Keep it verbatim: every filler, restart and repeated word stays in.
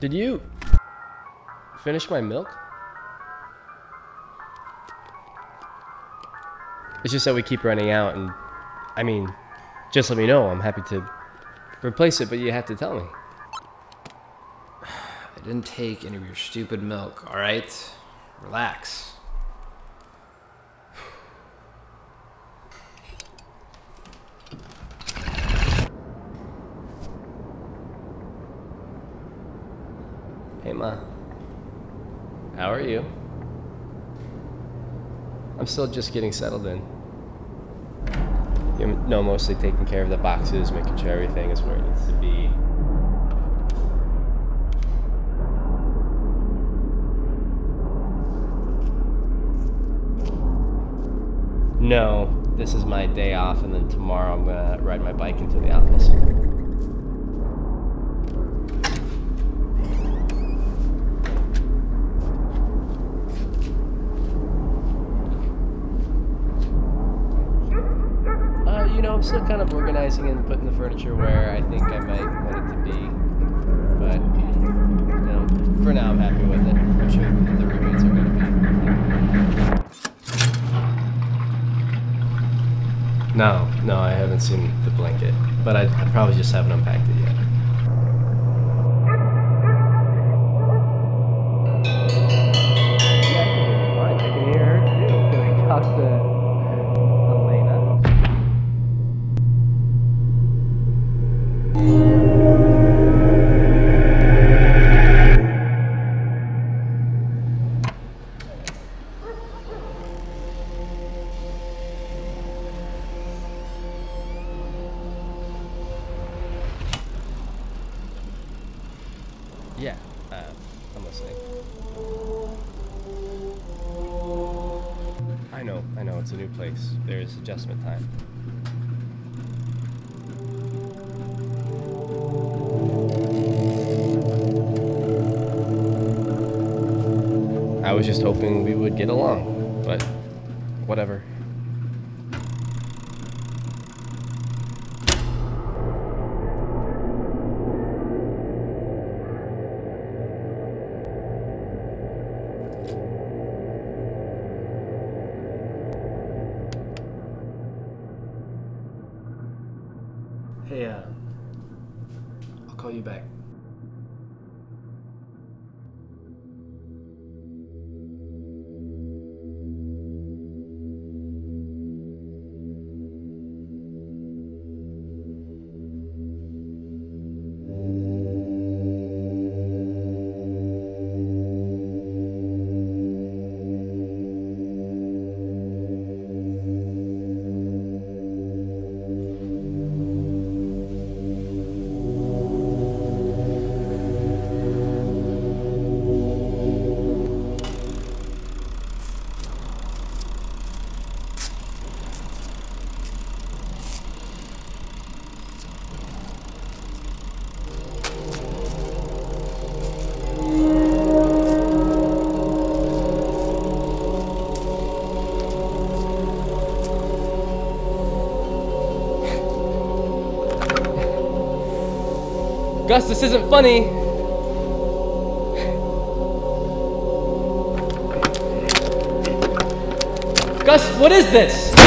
Did you finish my milk? It's just that we keep running out, and I mean, just let me know. I'm happy to replace it, but you have to tell me. I didn't take any of your stupid milk, all right? Relax. Hey, Ma. How are you? I'm still just getting settled in. You know, mostly taking care of the boxes, making sure everything is where it needs to be. No, this is my day off, and then tomorrow I'm gonna ride my bike into the office. You know, I'm still kind of organizing and putting the furniture where I think I might want it to be. But, you know, for now I'm happy with it. I'm sure the roommates are going to be. No, no, I haven't seen the blanket. But I, I probably just haven't unpacked it yet. Yeah, I can hear her fine. I can hear her too. Can I talk to Elena? Yeah, uh, I'm listening. I know, I know, it's a new place. There's adjustment time. I was just hoping we would get along, but whatever. Hey, uh, I'll call you back. Gus, this isn't funny. Gus, what is this?